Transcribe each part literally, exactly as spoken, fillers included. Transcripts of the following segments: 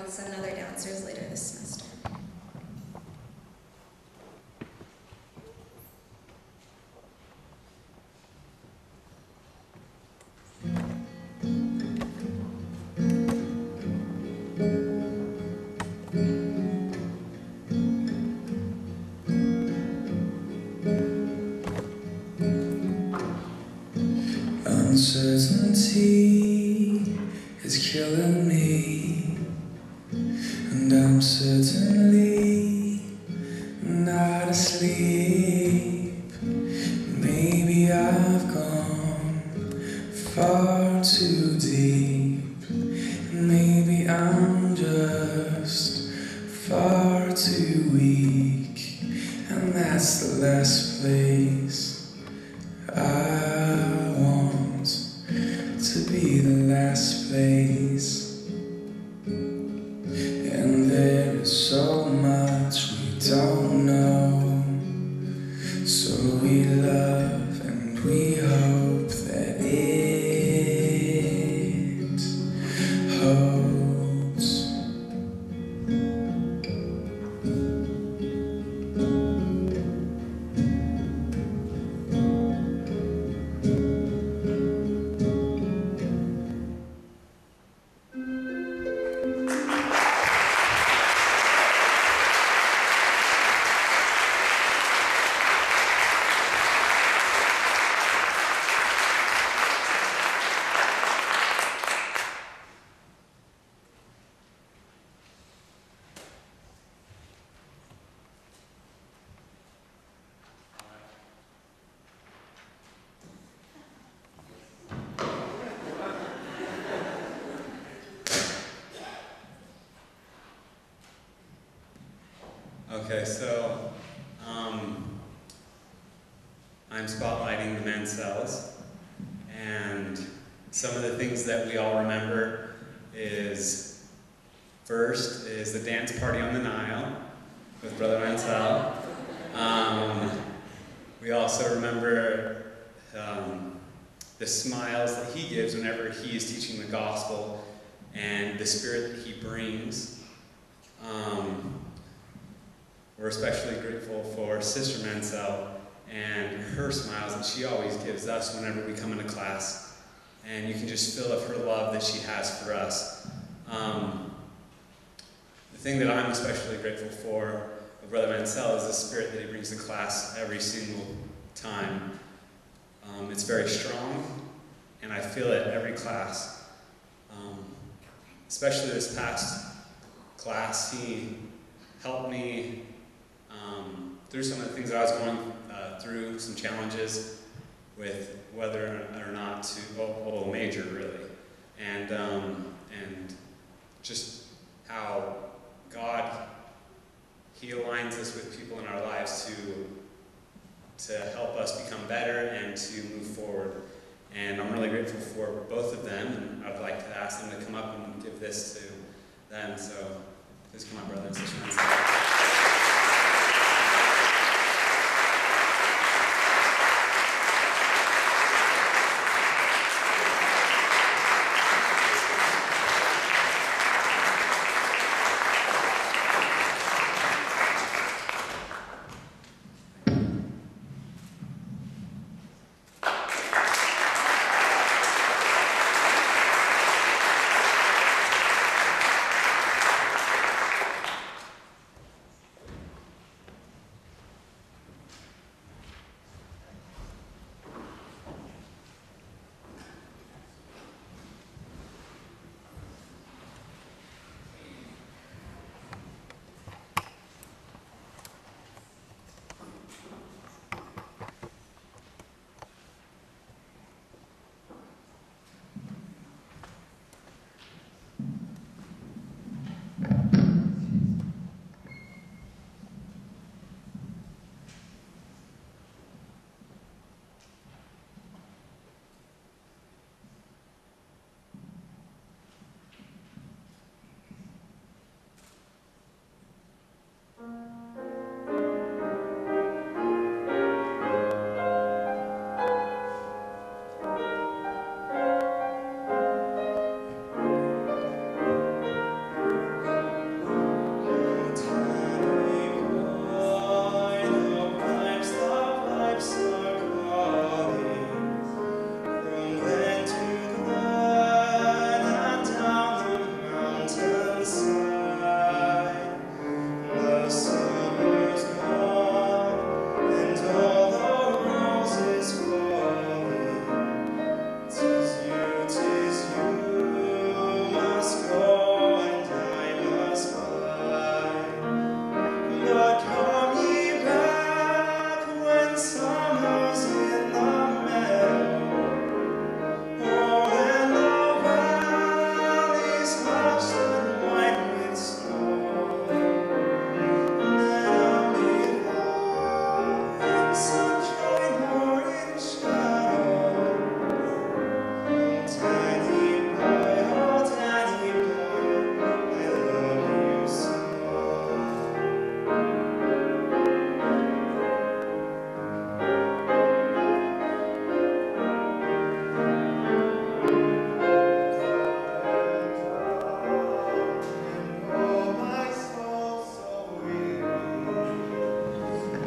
announce another dancers later this semester. Uncertainty is killing me, and I'm certainly not asleep. Maybe I've gone far too deep, and maybe I'm just far too weak, and that's the last place I want to be, the last place. And there is so much we don't know, so we love and we hope that it holds. Okay, so um, I'm spotlighting the Manscells, and some of the things that we all remember is, first is the dance party on the Nile with Brother Manscill. Um, we also remember um, the smiles that he gives whenever he is teaching the gospel and the spirit that he brings. Um, We're especially grateful for Sister Manscill and her smiles that she always gives us whenever we come into class. And you can just feel of her love that she has for us. Um, the thing that I'm especially grateful for with Brother Manscill is the spirit that he brings to class every single time. Um, it's very strong, and I feel it every class. Um, especially this past class, he helped me Um, through some of the things that I was going uh, through, some challenges with whether or not to, well, well major really, and um, and just how God, He aligns us with people in our lives to to help us become better and to move forward. And I'm really grateful for both of them, and I'd like to ask them to come up and give this to them. So please come up, brother and sister.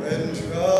control.